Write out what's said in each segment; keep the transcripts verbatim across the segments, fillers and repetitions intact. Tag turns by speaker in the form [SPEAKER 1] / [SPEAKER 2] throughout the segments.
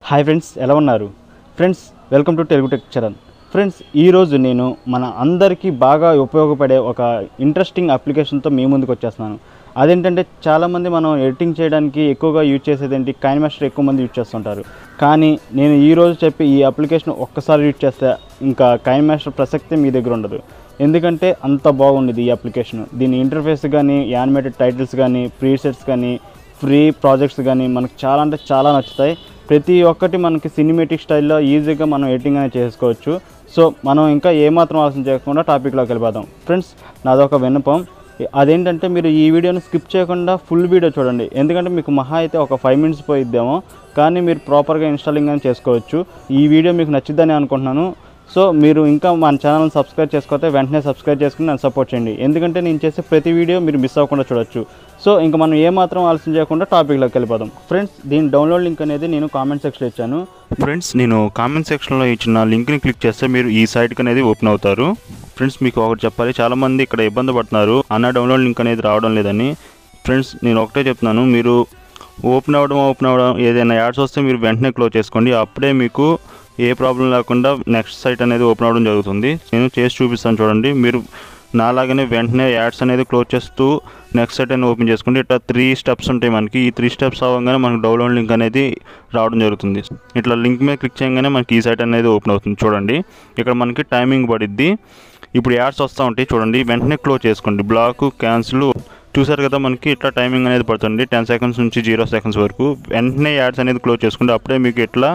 [SPEAKER 1] Hi friends, ఎలా ఉన్నారు? Friends, welcome to Telugu tech channel. Friends, ఈరోజు నేను మన అందరికీ బాగా ఉపయోగపడే ఒక ఇంట్రెస్టింగ్ అప్లికేషన్తో మీ ముందుకు వచ్చేస్తున్నాను. అదేంటంటే చాలామంది మనం ఎడిటింగ్ చేయడానికి ఎక్కువగా యూజ్ చేసేది ఏంటి, కైన్మాస్టర్ ఎక్కువ మంది యూజ్ చేస్తుంటారు. కానీ నేను ఈరోజు చెప్పి ఈ అప్లికేషన్ ఒక్కసారి యూజ్ చేస్తే ఇంకా కైన్మాస్టర్ ప్రసక్తి మీ దగ్గర ఉండదు. ఎందుకంటే అంత బాగుండేది ఈ అప్లికేషన్. దీని ఇంటర్ఫేస్ కానీ, యానిమేటెడ్ టైటిల్స్ కానీ, ప్రీసెట్స్ కానీ, ఫ్రీ ప్రాజెక్ట్స్ కానీ మనకు చాలా అంటే చాలా నచ్చుతాయి. ప్రతి ఒక్కటి మనకి సినిమేటిక్ స్టైల్లో ఈజీగా మనం ఎడిటింగ్ అనేది చేసుకోవచ్చు. సో మనం ఇంకా ఏమాత్రం ఆలోచన చేయకుండా టాపిక్లోకి వెళ్ళిపోదాం. ఫ్రెండ్స్, నాదొక విన్నపం. అదేంటంటే మీరు ఈ వీడియోని స్కిప్ చేయకుండా ఫుల్ వీడియో చూడండి. ఎందుకంటే మీకు మహా అయితే ఒక ఫైవ్ మినిట్స్ పోయిద్దేమో, కానీ మీరు ప్రాపర్గా ఇన్స్టాలింగ్ అని చేసుకోవచ్చు. ఈ వీడియో మీకు నచ్చిద్దని అనుకుంటున్నాను. సో మీరు ఇంకా మన ఛానల్ని సబ్స్క్రైబ్ చేసుకోతే వెంటనే సబ్స్క్రైబ్ చేసుకుని నన్ను సపోర్ట్ చేయండి. ఎందుకంటే నేను చేసే ప్రతి వీడియో మీరు మిస్ అవ్వకుండా చూడొచ్చు. సో ఇంకా మనం ఏమాత్రం ఆలోచన చేయకుండా టాపిక్లోకి వెళ్ళిపోదాం. ఫ్రెండ్స్, దీని డౌన్లోడ్ లింక్ అనేది నేను కామెంట్ సెక్షన్లో ఇచ్చాను.
[SPEAKER 2] ఫ్రెండ్స్, నేను కామెంట్ సెక్షన్లో ఇచ్చిన లింక్ని క్లిక్ చేస్తే మీరు ఈ సైట్కి అనేది ఓపెన్ అవుతారు. ఫ్రెండ్స్, మీకు ఒకటి చెప్పాలి, చాలామంది ఇక్కడ ఇబ్బంది పడుతున్నారు అన్న డౌన్లోడ్ లింక్ అనేది రావడం లేదని. ఫ్రెండ్స్, నేను ఒకటే చెప్తున్నాను, మీరు ఓపెన్ అవ్వడం ఓపెన్ అవ్వడం ఏదైనా యాడ్స్ వస్తే మీరు వెంటనే క్లోజ్ చేసుకోండి. అప్పుడే మీకు ఏ ప్రాబ్లం లేకుండా నెక్స్ట్ సైట్ అనేది ఓపెన్ అవ్వడం జరుగుతుంది. నేను చేసి చూపిస్తాను చూడండి. మీరు నాలాగానే వెంటనే యాడ్స్ అనేది క్లోజ్ చేస్తూ నెక్స్ట్ సైట్ అనేది ఓపెన్ చేసుకోండి. ఇట్లా త్రీ స్టెప్స్ ఉంటాయి మనకి. ఈ త్రీ స్టెప్స్ అవ్వగానే మనకు డౌన్లోడ్ లింక్ అనేది రావడం జరుగుతుంది. ఇట్లా లింక్ మీద క్లిక్ చేయగానే మనకి ఈ సైట్ అనేది ఓపెన్ అవుతుంది. చూడండి, ఇక్కడ మనకి టైమింగ్ పడిద్ది. ఇప్పుడు యాడ్స్ వస్తూ ఉంటాయి చూడండి, వెంటనే క్లోజ్ చేసుకోండి. బ్లాక్, క్యాన్సిల్ చూసారు కదా, మనకి ఇట్లా టైమింగ్ అనేది పడుతుంది టెన్ సెకండ్స్ నుంచి జీరో సెకండ్స్ వరకు. వెంటనే యాడ్స్ అనేది క్లోజ్ చేసుకోండి. అప్పుడే మీకు ఇట్లా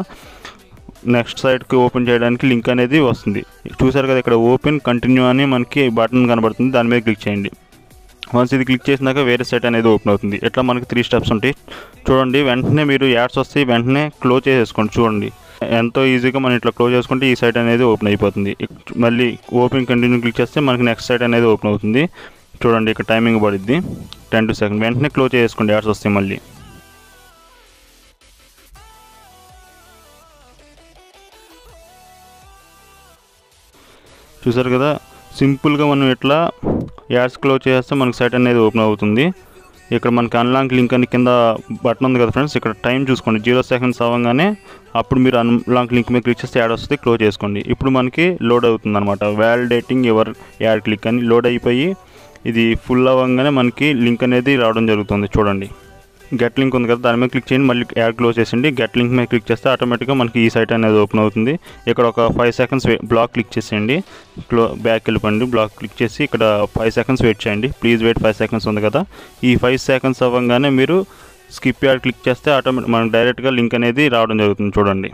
[SPEAKER 2] నెక్స్ట్ సైట్కి ఓపెన్ చేయడానికి లింక్ అనేది వస్తుంది. చూసారు కదా, ఇక్కడ ఓపెన్ కంటిన్యూ అని మనకి బటన్ కనబడుతుంది, దాని మీద క్లిక్ చేయండి. వన్స్ ఇది క్లిక్ చేసినాక వేరే సైట్ అనేది ఓపెన్ అవుతుంది. ఇట్లా మనకి త్రీ స్టెప్స్ ఉంటాయి చూడండి. వెంటనే మీరు యాడ్స్ వస్తే వెంటనే క్లోజ్ చేసేసుకోండి. చూడండి, ఎంతో ఈజీగా మనం ఇట్లా క్లోజ్ చేసుకుంటే ఈ సైట్ అనేది ఓపెన్ అయిపోతుంది. మళ్ళీ ఓపెన్ కంటిన్యూ క్లిక్ చేస్తే మనకి నెక్స్ట్ సైట్ అనేది ఓపెన్ అవుతుంది. చూడండి, ఇక్కడ టైమింగ్ పడుద్ది టెన్ టు సెకండ్. వెంటనే క్లోజ్ చేసుకోండి యాడ్స్ వస్తాయి. మళ్ళీ చూసారు కదా, సింపుల్గా మనం ఇట్లా యాడ్స్ క్లోజ్ చేస్తే మనకి సైట్ అనేది ఓపెన్ అవుతుంది. ఇక్కడ మనకి అన్లాక్ లింక్ అని కింద బటన్ ఉంది కదా ఫ్రెండ్స్, ఇక్కడ టైం చూసుకోండి. జీరో సెకండ్స్ అవ్వగానే అప్పుడు మీరు అన్లాక్ లింక్ మీద క్లిక్ చేస్తే యాడ్ వస్తుంది, క్లోజ్ చేసుకోండి. ఇప్పుడు మనకి లోడ్ అవుతుంది అనమాట. వ్యాలిడేటింగ్ యువర్ యాడ్ క్లిక్ అని లోడ్ అయిపోయి ఇది ఫుల్ అవ్వగానే మనకి లింక్ అనేది రావడం జరుగుతుంది. చూడండి, గెట్ లింక్ ఉంది కదా, దాని మీద క్లిక్ చేయండి. మళ్ళీ యాడ్ క్లోజ్ చేసిండి. గెట్ లింక్ మీద క్లిక్ చేస్తే ఆటోమేటిక్గా మనకి ఈ సైట్ అనేది ఓపెన్ అవుతుంది. ఇక్కడ ఒక ఫైవ్ సెకండ్స్ బ్లాక్ క్లిక్ చేసేయండి. క్లో బ్యాక్ వెళ్ళిపోండి. బ్లాక్ క్లిక్ చేసి ఇక్కడ ఫైవ్ సెకండ్స్ వెయిట్ చేయండి. ప్లీజ్ వెయిట్ ఫైవ్ సెకండ్స్ ఉంది కదా, ఈ ఫైవ్ సెకండ్స్ అవ్వగానే మీరు స్కిప్ యాడ్ క్లిక్ చేస్తే ఆటోమేటిక్ మనకు డైరెక్ట్గా లింక్ అనేది రావడం జరుగుతుంది. చూడండి,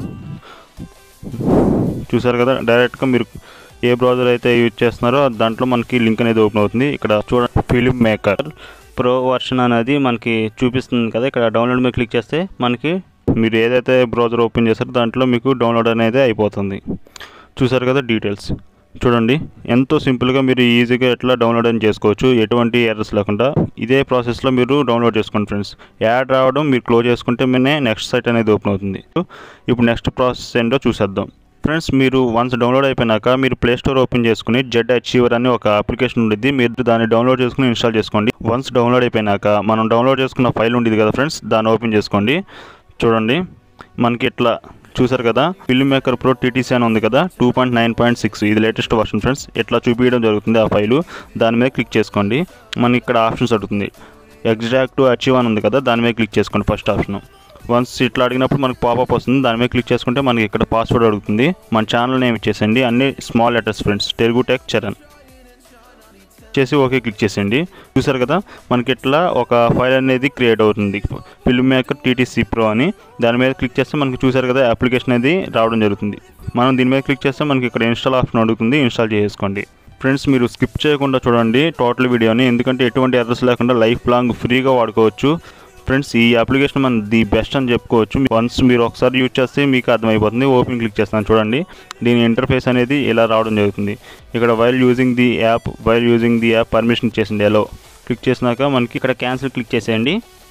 [SPEAKER 2] చూసారు కదా, డైరెక్ట్గా మీరు ఏ బ్రౌజర్ అయితే యూజ్ చేస్తున్నారో దాంట్లో మనకి లింక్ అనేది ఓపెన్ అవుతుంది. ఇక్కడ చూడండి, ఫిల్మ్ మేకర్ ప్రో వర్షన్ అనేది మనకి చూపిస్తుంది కదా. ఇక్కడ డౌన్లోడ్ మీద క్లిక్ చేస్తే మనకి మీరు ఏదైతే బ్రౌజర్ ఓపెన్ చేస్తారో దాంట్లో మీకు డౌన్లోడ్ అనేది అయిపోతుంది. చూసారు కదా డీటెయిల్స్. చూడండి, ఎంతో సింపుల్గా మీరు ఈజీగా ఎట్లా డౌన్లోడ్ అని చేసుకోవచ్చు, ఎటువంటి ఎర్రర్స్ లేకుండా. ఇదే ప్రాసెస్లో మీరు డౌన్లోడ్ చేసుకోండి ఫ్రెండ్స్. యాడ్ రావడం మీరు క్లోజ్ చేసుకుంటే మీనే నెక్స్ట్ సైట్ అనేది ఓపెన్ అవుతుంది. ఇప్పుడు నెక్స్ట్ ప్రాసెస్ ఏంటో చూసేద్దాం. ఫ్రెండ్స్, మీరు వన్స్ డౌన్లోడ్ అయిపోయినాక మీరు ప్లే స్టోర్ ఓపెన్ చేసుకుని జెడ్ అచీవర్ అని ఒక అప్లికేషన్ ఉంటుంది. మీరు దాన్ని డౌన్లోడ్ చేసుకుని ఇన్స్టాల్ చేసుకోండి. వన్స్ డౌన్లోడ్ అయిపోయినాక మనం డౌన్లోడ్ చేసుకున్న ఫైల్ ఉండేది కదా ఫ్రెండ్స్, దాన్ని ఓపెన్ చేసుకోండి. చూడండి, మనకి ఇట్లా చూసారు కదా, ఫిల్మ్ మేకర్ ప్రో టీటీసీ అని ఉంది కదా, two point nine point six ఇది లేటెస్ట్ వర్షన్ ఫ్రెండ్స్. ఇట్లా చూపించడం జరుగుతుంది ఆ ఫైలు. దాని మీద క్లిక్ చేసుకోండి. మనకి ఇక్కడ ఆప్షన్స్ అడుగుతుంది. ఎగ్జాక్ట్ అచీవ్ అని ఉంది కదా, దాని మీద క్లిక్ చేసుకోండి ఫస్ట్ ఆప్షన్. వన్స్ ఇట్లా అడిగినప్పుడు మనకు పాపప్ వస్తుంది. దాని మీద క్లిక్ చేసుకుంటే మనకి ఇక్కడ పాస్వర్డ్ అడుగుతుంది. మన ఛానల్ నేమ్ ఇచ్చేసండి, అన్ని small letters friends, Telugu tech Charan చేసి ఓకే క్లిక్ చేసేయండి. చూసారు కదా, మనకి ఇట్లా ఒక ఫైల్ అనేది క్రియేట్ అవుతుంది, ఫిల్మ్ మేకర్ టీటీసీ ప్రో అని. దాని మీద క్లిక్ చేస్తే మనకి చూసారు కదా అప్లికేషన్ అనేది రావడం జరుగుతుంది. మనం దీని మీద క్లిక్ చేస్తే మనకి ఇక్కడ ఇన్స్టాల్ ఆప్షన్ అడుగుతుంది, ఇన్స్టాల్ చేసుకోండి. ఫ్రెండ్స్, మీరు స్కిప్ చేయకుండా చూడండి టోటల్ వీడియోని, ఎందుకంటే ఎటువంటి ఎర్రర్స్ లేకుండా లైఫ్ లాంగ్ ఫ్రీగా వాడుకోవచ్చు. ఫ్రెండ్స్, ఈ అప్లికేషన్ మన ది బెస్ట్ అని చెప్పుకోవచ్చు. వన్స్ మీరు ఒకసారి యూజ్ చేస్తే మీకు అర్థమైపోతుంది. ఓపెన్ క్లిక్ చేస్తాను చూడండి, దీని ఇంటర్ఫేస్ అనేది ఇలా రావడం జరుగుతుంది. ఇక్కడ while using the app while using the app permission ఇచ్చేసింది. ఎలా క్లిక్ చేసినాక మనకి ఇక్కడ క్యాన్సిల్ క్లిక్ చేసేయండి.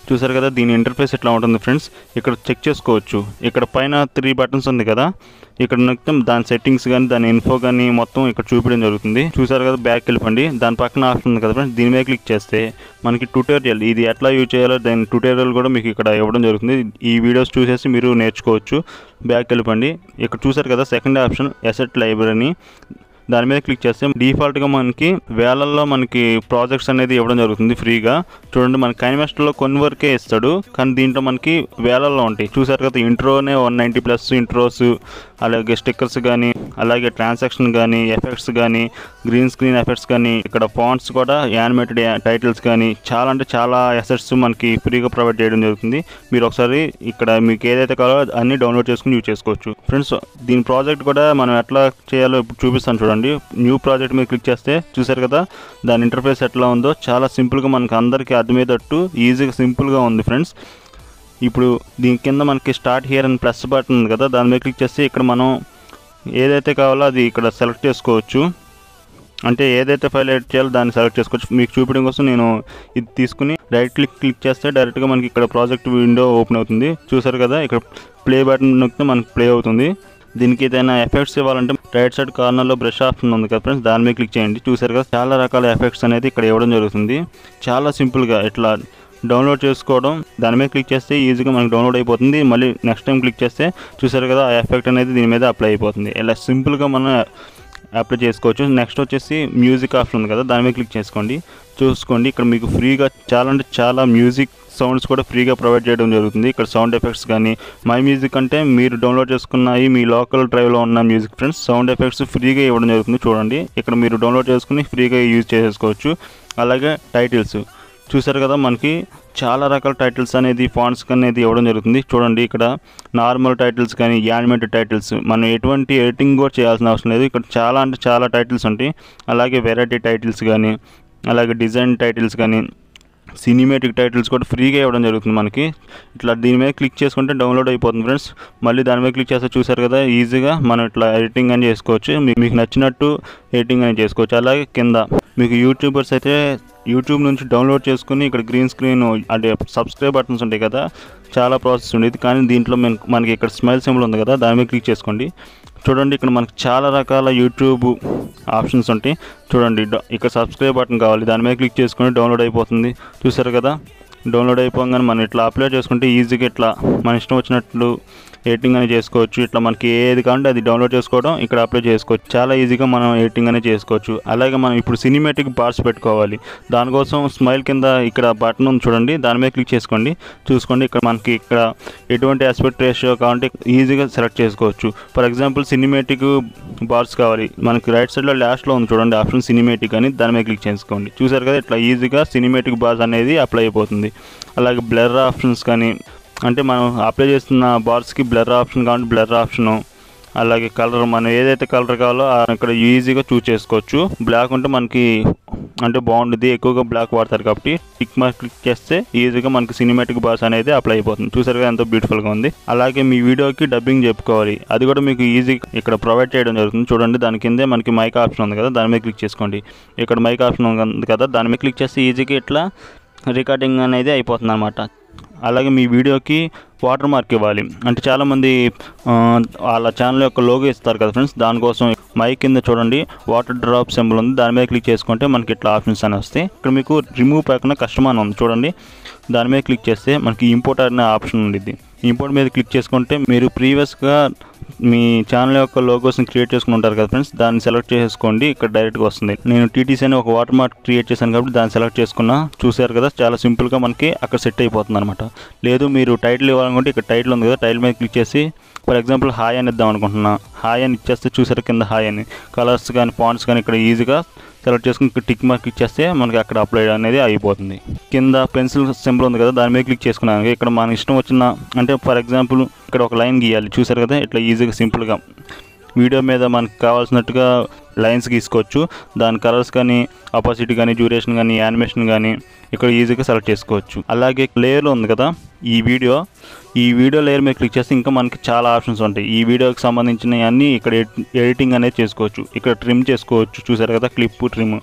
[SPEAKER 2] చూసారు కదా, దీని ఇంటర్ఫేస్ ఇట్లా ఉంటుంది ఫ్రెండ్స్. ఇక్కడ చెక్ చేసుకోవచ్చు. ఇక్కడ పైన త్రీ బటన్స్ ఉంది కదా, ఇక్కడ మొత్తం దాని సెట్టింగ్స్ కానీ దాని ఇన్ఫో కానీ మొత్తం ఇక్కడ చూపించడం జరుగుతుంది. చూసారు కదా, బ్యాక్ వెళ్ళిపోండి. దాని పక్కన ఆప్షన్ ఉంది కదా ఫ్రెండ్స్, దీని మీద క్లిక్ చేస్తే మనకి ట్యూటోరియల్, ఇది ఎట్లా యూజ్ చేయాలో దాని ట్యూటోరియల్ కూడా మీకు ఇక్కడ ఇవ్వడం జరుగుతుంది. ఈ వీడియోస్ చూసేసి మీరు నేర్చుకోవచ్చు. బ్యాక్ వెళ్ళిపోండి. ఇక్కడ చూసారు కదా, సెకండ్ ఆప్షన్ అసెట్ లైబ్రరీ, దాని మీద క్లిక్ చేస్తే డిఫాల్ట్గా మనకి వేలల్లో మనకి ప్రాజెక్ట్స్ అనేది ఇవ్వడం జరుగుతుంది ఫ్రీగా. చూడండి, మన కైన్మాస్టర్లో కొన్ని వరకే ఇస్తాడు, కానీ దీంట్లో మనకి వేలల్లో ఉంటాయి. చూసారు కదా, ఇంట్రోనే వన్ నైంటీ ప్లస్ ఇంట్రోస్, అలాగే స్టిక్కర్స్ కానీ, అలాగే ట్రాన్సాక్షన్ కానీ, ఎఫెక్ట్స్ కానీ, గ్రీన్ స్క్రీన్ ఎఫెక్ట్స్ కానీ, ఇక్కడ ఫాంట్స్ కూడా, యానిమేటెడ్ టైటిల్స్ కానీ, చాలా అంటే చాలా అసెట్స్ మనకి ఫ్రీగా ప్రొవైడ్ చేయడం జరుగుతుంది. మీరు ఒకసారి ఇక్కడ మీకు ఏదైతే కావాలో అన్నీ డౌన్లోడ్ చేసుకుని యూజ్ చేసుకోవచ్చు ఫ్రెండ్స్. దీని ప్రాజెక్ట్ కూడా మనం ఎట్లా చేయాలో ఇప్పుడు చూపిస్తాను చూడండి. న్యూ ప్రాజెక్ట్ మీద క్లిక్ చేస్తే చూసారు కదా, దాని ఇంటర్ఫేస్ ఎట్లా ఉందో చాలా సింపుల్గా మనకి అందరికీ అర్థమయ్యేటట్టు ఈజీగా సింపుల్గా ఉంది ఫ్రెండ్స్. ఇప్పుడు దీని కింద మనకి స్టార్ట్ హియర్ అని ప్లస్ బటన్ ఉంది కదా, దాని మీద క్లిక్ చేస్తే ఇక్కడ మనం ఏదైతే కావాలో అది ఇక్కడ సెలెక్ట్ చేసుకోవచ్చు. అంటే ఏదైతే ఫైల్ ఎడిట్ చేయాలో దాన్ని సెలెక్ట్ చేసుకోవచ్చు. మీకు చూపించడం కోసం నేను ఇది తీసుకుని రైట్ క్లిక్ క్లిక్ చేస్తే డైరెక్ట్గా మనకి ఇక్కడ ప్రాజెక్ట్ విండో ఓపెన్ అవుతుంది. చూసారు కదా, ఇక్కడ ప్లే బటన్ నొక్కితే మనకి ప్లే అవుతుంది. దీనికి ఏదైనా ఎఫెక్ట్స్ ఇవ్వాలంటే రైట్ సైడ్ కార్నర్లో బ్రష్ ఆప్షన్ ఉంది కదా ఫ్రెండ్స్, దాని మీద క్లిక్ చేయండి. చూసారు కదా, చాలా రకాల ఎఫెక్ట్స్ అనేది ఇక్కడ ఇవ్వడం జరుగుతుంది. చాలా సింపుల్గా ఇట్లా డౌన్లోడ్ చేసుకోవడం, దాని మీద క్లిక్ చేస్తే ఈజీగా మనకి డౌన్లోడ్ అయిపోతుంది. మళ్ళీ నెక్స్ట్ టైం క్లిక్ చేస్తే చూసారు కదా, ఆ ఎఫెక్ట్ అనేది దీని మీద అప్లై అయిపోతుంది. ఇలా సింపుల్గా మనం అప్లై చేసుకోవచ్చు. నెక్స్ట్ వచ్చేసి మ్యూజిక్ ఆప్షన్ ఉంది కదా, దాని మీద క్లిక్ చేసుకోండి. చూసుకోండి, ఇక్కడ మీకు ఫ్రీగా చాలా అంటే చాలా మ్యూజిక్ సౌండ్స్ కూడా ఫ్రీగా ప్రొవైడ్ చేయడం జరుగుతుంది. ఇక్కడ సౌండ్ ఎఫెక్ట్స్ కానీ, మై మ్యూజిక్ అంటే మీరు డౌన్లోడ్ చేసుకున్నాయి మీ లోకల్ డ్రైవ్లో ఉన్న మ్యూజిక్ ఫ్రెండ్స్. సౌండ్ ఎఫెక్ట్స్ ఫ్రీగా ఇవ్వడం జరుగుతుంది. చూడండి, ఇక్కడ మీరు డౌన్లోడ్ చేసుకుని ఫ్రీగా యూజ్ చేసుకోవచ్చు. అలాగే టైటిల్స్ చూసారు కదా, మనకి చాలా రకాల టైటిల్స్ అనేది ఫాంట్స్ అనేది ఇవ్వడం జరుగుతుంది. చూడండి, ఇక్కడ నార్మల్ టైటిల్స్ కానీ, యానిమేటెడ్ టైటిల్స్, మనం ఎటువంటి ఎడిటింగ్ కూడా చేయాల్సిన అవసరం లేదు. ఇక్కడ చాలా అంటే చాలా టైటిల్స్ ఉంటాయి. అలాగే వెరైటీ టైటిల్స్ కానీ, అలాగే డిజైన్ టైటిల్స్ కానీ, సినిమేటిక్ టైటిల్స్ కూడా ఫ్రీగా ఇవ్వడం జరుగుతుంది మనకి. ఇట్లా దీని మీద క్లిక్ చేసుకుంటే డౌన్లోడ్ అయిపోతుంది ఫ్రెండ్స్. మళ్ళీ దాని మీద క్లిక్ చేస్తే చూసారు కదా, ఈజీగా మనం ఇట్లా ఎడిటింగ్ అని చేసుకోవచ్చు. మీకు నచ్చినట్టు ఎడిటింగ్ అని చేసుకోవచ్చు. అలాగే కింద మీకు యూట్యూబర్స్ అయితే యూట్యూబ్ నుంచి డౌన్లోడ్ చేసుకుని ఇక్కడ గ్రీన్ స్క్రీన్ అంటే సబ్స్క్రైబ్ బటన్స్ ఉంటాయి కదా, చాలా ప్రాసెస్ ఉండేది. కానీ దీంట్లో మనకి ఇక్కడ స్మైల్ సింబల్ ఉంది కదా, దాని మీద క్లిక్ చేసుకోండి. చూడండి, ఇక్కడ మనకి చాలా రకాల యూట్యూబ్ ఆప్షన్స్ ఉంటాయి. చూడండి, ఇక్కడ సబ్స్క్రైబ్ బటన్ కావాలి, దాని మీద క్లిక్ చేసుకొని డౌన్లోడ్ అయిపోతుంది. చూసారు కదా, డౌన్లోడ్ అయిపోగానే మనం ఇట్లా అప్లై చేసుకుంటే ఈజీగా ఇట్లా మన ఇష్టం వచ్చినట్లు ఎడిటింగ్ అనేది చేసుకోవచ్చు. ఇట్లా మనకి ఏది కావాలంటే అది డౌన్లోడ్ చేసుకోవడం, ఇక్కడ అప్లై చేసుకోవచ్చు. చాలా ఈజీగా మనం ఎడిటింగ్ అనేది చేసుకోవచ్చు. అలాగే మనం ఇప్పుడు సినిమాటిక్ బార్స్ పెట్టుకోవాలి. దానికోసం స్మైల్ కింద ఇక్కడ బటన్ ఉంది చూడండి, దాని మీద క్లిక్ చేసుకోండి. చూసుకోండి, ఇక్కడ మనకి ఇక్కడ ఎటువంటి ఆస్పెక్ట్ రేషియో కావాలంటే ఈజీగా సెలెక్ట్ చేసుకోవచ్చు. ఫర్ ఎగ్జాంపుల్ సినిమాటిక్ బార్స్ కావాలి, మనకి రైట్ సైడ్లో లాస్ట్లో ఉంది చూడండి ఆప్షన్ సినిమాటిక్ అని, దాని మీద క్లిక్ చేసుకోండి. చూసారు కదా, ఇట్లా ఈజీగా సినిమాటిక్ బార్స్ అనేది అప్లై అయిపోతుంది. అలాగే బ్లర్ ఆప్షన్స్ కానీ, అంటే మనం అప్లై చేస్తున్న బార్స్కి బ్లర్ ఆప్షన్ కావాలంటే బ్లర్ ఆప్షను, అలాగే కలర్ మనం ఏదైతే కలర్ కావాలో ఇక్కడ ఈజీగా చూస్ చేసుకోవచ్చు. బ్లాక్ ఉంటే మనకి అంటే బాగుంటుంది, ఎక్కువగా బ్లాక్ వాడతారు కాబట్టి టిక్ మార్క్ క్లిక్ చేస్తే ఈజీగా మనకి సినిమాటిక్ బార్స్ అనేది అప్లై అయిపోతుంది. చూసారుగా ఎంతో బ్యూటిఫుల్గా ఉంది. అలాగే మీ వీడియోకి డబ్బింగ్ చెప్పుకోవాలి, అది కూడా మీకు ఈజీ ఇక్కడ ప్రొవైడ్ చేయడం జరుగుతుంది. చూడండి, దాని కిందే మనకి మైక్ ఆప్షన్ ఉంది కదా, దాని మీద క్లిక్ చేసుకోండి. ఇక్కడ మైక్ ఆప్షన్ ఉంది కదా, దాని మీద క్లిక్ చేస్తే ఈజీగా ఇట్లా రికార్డింగ్ అనేది అయిపోతుంది అన్నమాట. అలాగే మీ వీడియోకి వాటర్ మార్క్ ఇవ్వాలి, అంటే చాలామంది వాళ్ళ ఛానల్ యొక్క లోగో ఇస్తారు కదా ఫ్రెండ్స్, దానికోసం మైక్ కింద చూడండి వాటర్ డ్రాప్ సింబల్ ఉంది, దాని మీద క్లిక్ చేసుకుంటే మనకి ఇట్లా ఆప్షన్స్ అని వస్తాయి. ఇక్కడ మీకు రిమూవ్ పక్కన కస్టమర్ ఉంది చూడండి, దాని మీద క్లిక్ చేస్తే మనకి ఇంపోర్ట్ అనే ఆప్షన్ ఉండిద్ది. ఇంపోర్ట్ మీద క్లిక్ చేసుకుంటే మీరు ప్రీవియస్గా మీ ఛానల్ యొక్క లోగోస్ని క్రియేట్ చేసుకుని ఉంటారు కదా ఫ్రెండ్స్, దాన్ని సెలెక్ట్ చేసుకోండి. ఇక్కడ డైరెక్ట్గా వస్తుంది. నేను టీటీసీ అని ఒక వాటర్ మార్క్ క్రియేట్ చేశాను కాబట్టి దాన్ని సెలెక్ట్ చేసుకున్నా. చూసారు కదా, చాలా సింపుల్గా మనకి అక్కడ సెట్ అయిపోతుంది అనమాట. లేదు మీరు టైటిల్ ఇవ్వాలనుకుంటే ఇక్కడ టైటిల్ ఉంది కదా, టైటిల్ మీద క్లిక్ చేసి ఫర్ ఎగ్జాంపుల్ హాయ్ అని ఇద్దాం అనుకుంటున్నా. హాయ్ అని ఇచ్చేస్తే చూసారు కింద హాయ్ అని, కలర్స్ కానీ ఫాంట్స్ కానీ ఇక్కడ ఈజీగా సెలెక్ట్ చేసుకుని ఇక్కడ టిక్ మార్క్ ఇచ్చేస్తే మనకి అక్కడ అప్లై అనేది అయిపోతుంది. కింద పెన్సిల్ సింబల్ ఉంది కదా, దాని మీద క్లిక్ చేసుకున్నాను. ఇక్కడ మన ఇష్టం వచ్చిన అంటే ఫర్ ఎగ్జాంపుల్ ఇక్కడ ఒక లైన్ గీయాలి. చూసారు కదా, ఇట్లా ఈజీగా సింపుల్గా వీడియో మీద మనకు కావాల్సినట్టుగా లైన్స్ గీసుకోవచ్చు. దాని కలర్స్ కానీ ఆపోజిట్ కానీ డ్యూరేషన్ కానీ యానిమేషన్ కానీ ఇక్కడ ఈజీగా సెలెక్ట్ చేసుకోవచ్చు. అలాగే లేయర్లో ఉంది కదా ఈ వీడియో, ఈ వీడియో లేయర్ మీద క్లిక్ చేస్తే ఇంకా మనకి చాలా ఆప్షన్స్ ఉంటాయి. ఈ వీడియోకి సంబంధించిన అన్నీ ఇక్కడ ఎడిటింగ్ అనేది చేసుకోవచ్చు. ఇక్కడ ట్రిమ్ చేసుకోవచ్చు. చూసారు కదా, క్లిప్ ట్రిమ్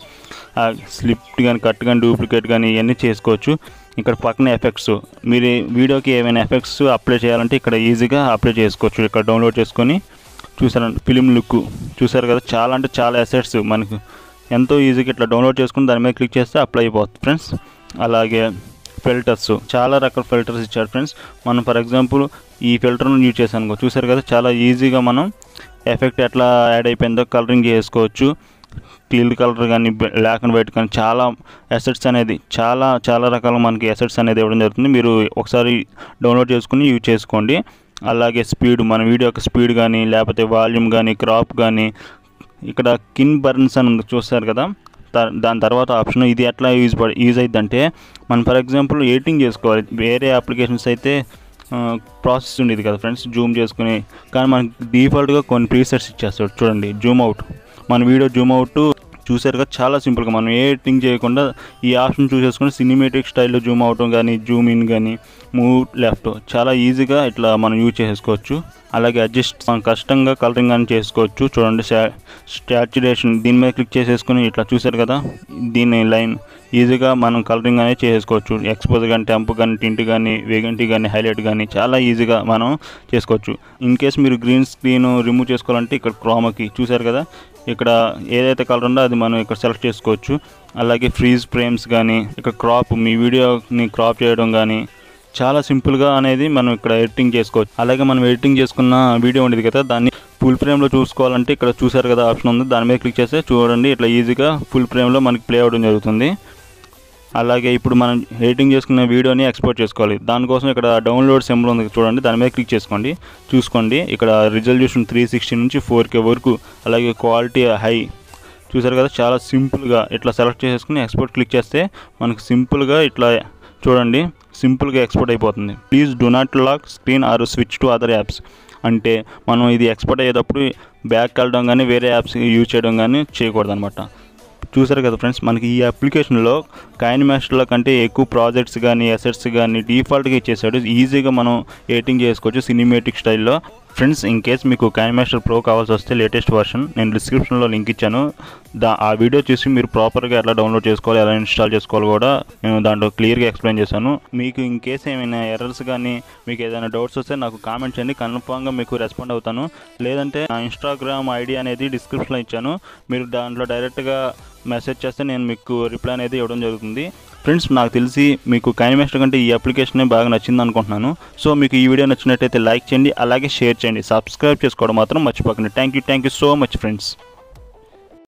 [SPEAKER 2] స్లిప్ కానీ కట్ కానీ డూప్లికేట్ కానీ ఇవన్నీ చేసుకోవచ్చు. ఇక్కడ పక్కన ఎఫెక్ట్స్, మీరు వీడియోకి ఏమైనా ఎఫెక్ట్స్ అప్లై చేయాలంటే ఇక్కడ ఈజీగా అప్లై చేసుకోవచ్చు. ఇక్కడ డౌన్లోడ్ చేసుకొని చూసారు ఫిలిం లుక్ చూసారు కదా, చాలా అంటే చాలా అసెట్స్ మనకు ఎంతో ఈజీగా ఇట్లా డౌన్లోడ్ చేసుకుని దాని మీద క్లిక్ చేస్తే అప్లై అయిపోతుంది ఫ్రెండ్స్. అలాగే ఫిల్టర్స్, చాలా రకాల ఫిల్టర్స్ ఇచ్చారు ఫ్రెండ్స్. మనం ఫర్ ఎగ్జాంపుల్ ఈ ఫిల్టర్ను యూజ్ చేశాను చూసారు కదా, చాలా ఈజీగా మనం ఎఫెక్ట్ ఎట్లా యాడ్ అయిపోయిందో కలరింగ్ చేసుకోవచ్చు. క్లియర్ కలర్ కానీ బ్లాక్ అండ్ వైట్ కానీ చాలా అసెట్స్ అనేది చాలా చాలా రకాల మనకి అసెట్స్ అనేది ఇవ్వడం జరుగుతుంది. మీరు ఒకసారి డౌన్లోడ్ చేసుకుని యూజ్ చేసుకోండి. అలాగే స్పీడ్, మన వీడియో యొక్క స్పీడ్ కానీ లేకపోతే వాల్యూమ్ కానీ క్రాప్ కానీ, ఇక్కడ కిన్ బర్న్స్ అని చూస్తారు కదా, దాని తర్వాత ఆప్షన్ ఇది ఎట్లా యూజ్ పడి యూజ్ అవుతుందంటే మనం ఫర్ ఎగ్జాంపుల్ ఎడిటింగ్ చేసుకోవాలి. వేరే అప్లికేషన్స్ అయితే ప్రాసెస్ ఉండేది కదా ఫ్రెండ్స్ జూమ్ చేసుకుని, కానీ మనకి డిఫాల్ట్గా కొన్ని ప్రీసెట్స్ ఇచ్చేస్తాడు చూడండి. జూమ్ అవుట్, మన వీడియో జూమ్ అవుట్ చూసారు కదా, చాలా సింపుల్గా మనం ఏ ఎడిటింగ్ చేయకుండా ఈ ఆప్షన్ చూసేసుకుని సినిమేటిక్ స్టైల్లో జూమ్ అవటం కానీ జూమ్ ఇన్ కానీ మూవ్ లెఫ్ట్ చాలా ఈజీగా ఇట్లా మనం యూజ్ చేసుకోవచ్చు. అలాగే అడ్జస్ట్ మనం కష్టంగా కలరింగ్ అని చేసుకోవచ్చు. చూడండి సాచురేషన్, దీని మీద క్లిక్ చేసేసుకుని ఇట్లా చూసారు కదా, దీని లైన్ ఈజీగా మనం కలరింగ్ అనేది చేసుకోవచ్చు. ఎక్స్పోజ్ కానీ టెంప్ కానీ టింట్ కానీ వేగంటి కానీ హైలైట్ కానీ చాలా ఈజీగా మనం చేసుకోవచ్చు. ఇన్ కేస్ మీరు గ్రీన్ స్క్రీన్ రిమూవ్ చేసుకోవాలంటే ఇక్కడ క్రోమాకి చూసారు కదా, ఇక్కడ ఏదైతే కలర్ ఉందో అది మనం ఇక్కడ సెలెక్ట్ చేసుకోవచ్చు. అలాగే ఫ్రీజ్ ఫ్రేమ్స్ కానీ ఇక్కడ క్రాప్, మీ వీడియోని క్రాప్ చేయడం కానీ చాలా సింపుల్గా అనేది మనం ఇక్కడ ఎడిటింగ్ చేసుకోవచ్చు. అలాగే మనం ఎడిటింగ్ చేసుకున్న వీడియో ఉండేది కదా, దాన్ని ఫుల్ ఫ్రేమ్లో చూసుకోవాలంటే ఇక్కడ చూసారు కదా ఆప్షన్ ఉంది, దాని మీద క్లిక్ చేస్తే చూడండి ఇట్లా ఈజీగా ఫుల్ ఫ్రేమ్లో మనకి ప్లే అవ్వడం జరుగుతుంది. అలాగే ఇప్పుడు మనం ఎడిటింగ్ చేసుకున్న వీడియోని ఎక్స్పోర్ట్ చేసుకోవాలి. దానికోసం ఇక్కడ డౌన్లోడ్ సింబల్ ఉంది చూడండి, దాని మీద క్లిక్ చేసుకోండి. చూసుకోండి ఇక్కడ రిజల్యూషన్ త్రీ సిక్స్టీ నుంచి ఫోర్ కే వరకు, అలాగే క్వాలిటీ హై చూసారు కదా, చాలా సింపుల్గా ఇట్లా సెలెక్ట్ చేసుకుని ఎక్స్పోర్ట్ క్లిక్ చేస్తే మనకు సింపుల్గా ఇట్లా చూడండి సింపుల్గా ఎక్స్పోర్ట్ అయిపోతుంది. Please do not lock screen or switch to other apps అంటే మనం ఇది ఎక్స్పోర్ట్ అయ్యేటప్పుడు బ్యాక్ వెళ్ళడం కానీ వేరే యాప్స్ యూజ్ చేయడం కానీ చేయకూడదు అనమాట. చూసారు కదా ఫ్రెండ్స్, మనకి ఈ అప్లికేషన్లో కైన్మాస్టర్లో కంటే ఎక్కువ ప్రాజెక్ట్స్ కానీ అసెట్స్ కానీ డిఫాల్ట్గా ఇచ్చేసాడు. ఈజీగా మనం ఎడిటింగ్ చేసుకోవచ్చు సినిమేటిక్ స్టైల్లో. ఫ్రెండ్స్ ఇన్ కేస్ మీకు కైన్మాస్టర్ ప్రో కావాల్సి వస్తే లేటెస్ట్ వర్షన్ నేను డిస్క్రిప్షన్లో లింక్ ఇచ్చాను. దా ఆ వీడియో చూసి మీరు ప్రాపర్గా ఎలా డౌన్లోడ్ చేసుకోవాలి ఎలా ఇన్స్టాల్ చేసుకోవాలి కూడా నేను దాంట్లో క్లియర్గా ఎక్స్ప్లెయిన్ చేశాను. మీకు ఇన్ కేస్ ఏమైనా ఎర్రర్స్ కానీ మీకు ఏదైనా డౌట్స్ వస్తే నాకు కామెంట్ చేయండి, కన్ఫామ్గా మీకు రెస్పాండ్ అవుతాను. లేదంటే నా ఇన్స్టాగ్రామ్ ఐడి అనేది డిస్క్రిప్షన్లో ఇచ్చాను, మీరు దాంట్లో డైరెక్ట్గా మెసేజ్ చేస్తే నేను మీకు రిప్లై అనేది ఇవ్వడం జరుగుతుంది. ఫ్రెండ్స్ నాకు తెలిసి మీకు కైన్మాస్టర్ కంటే ఈ అప్లికేషన్ బాగా నచ్చింది అనుకుంటున్నాను. సో మీకు ఈ వీడియో నచ్చినట్టయితే లైక్ చేయండి, అలాగే షేర్ చేయండి, సబ్స్క్రైబ్ చేసుకోవడం మాత్రం మర్చిపోకండి. Thank you thank you so much friends.